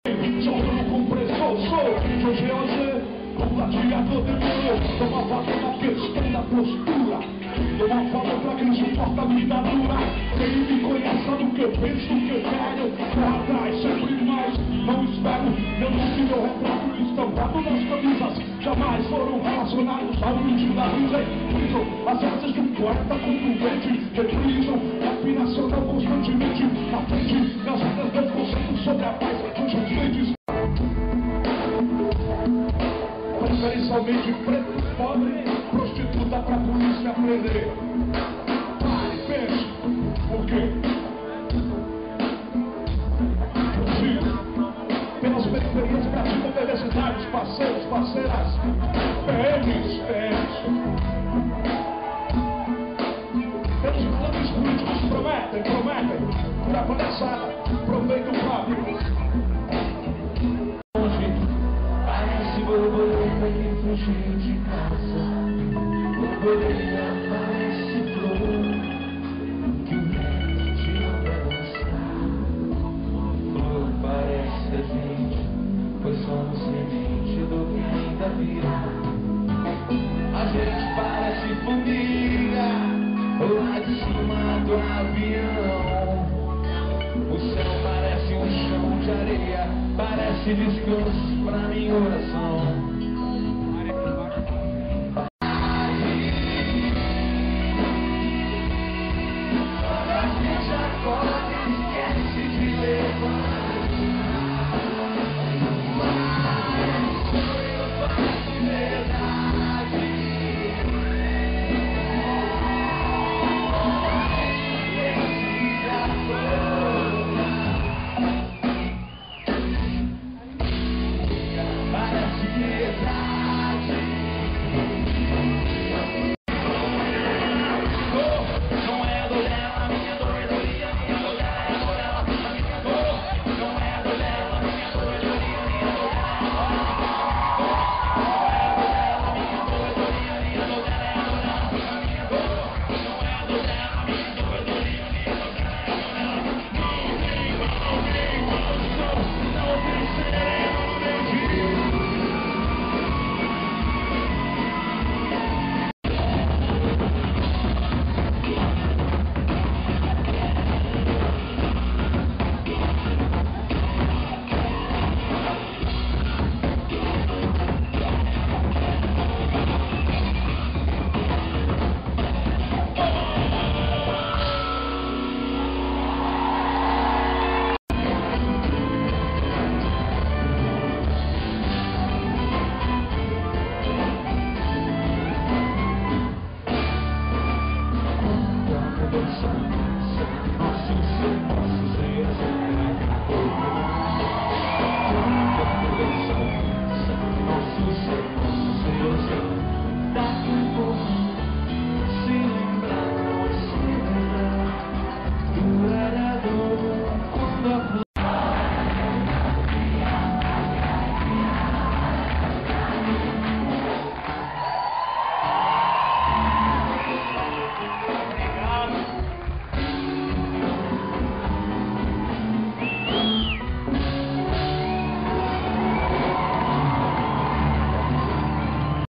Jogando compressor, sou GOG, o gladiador demorou. Toma valor na questão da postura, toma valor pra quem suporta a vida dura. Quem me conhece sabe o que eu penso, o que eu quero. Corra atrás, sempre mais, não espero. Lembro que meu retrato estampado nas camisas jamais foram relacionados ao ritmo da brisa. As asas de um poeta concluente reprisam rap nacional constantemente na frente das rodas do conceito sobre a paz dos lentes. Preferencialmente preto, pobre, prostituta pra polícia prender. Pare, pense, por quê? Sim, pelas periferias praticam universidades, parceiros, parceiras, PMs. Pelos planos políticos prometem, por a palhaçada, proveito próprio. Borboleta que fugiu de casa, borboleta parece flor que o vento tirou pra dançar. Flor parece semente, pois somos semente do que ainda virá. A gente parece formiga lá de cima do avião. O céu parece um chão de areia, parece descanso pra minha oração.